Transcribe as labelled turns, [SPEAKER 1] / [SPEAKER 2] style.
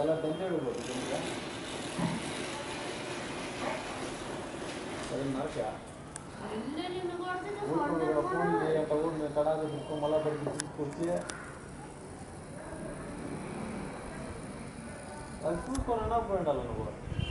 [SPEAKER 1] ಎಲ್ಲ ತಂದಿಡ್ಬೋದು ನಿಮ್ಗೆ ಅದನ್ನ ಮಾಡ್ತೀಯಾ ಫೋನ್ಗೆ ತಗೊಂಡು ತಡಾದ ಬಿಟ್ಕೊಂಡು ಮಲ ಬರ್ಬಿಟ್ಟು ಕೊಡ್ತೀಯ ಅದು ಕೂತ್ಕೊಂಡು ಅಣ್ಣ ಬೇಡಲ್ಲ ನಾವು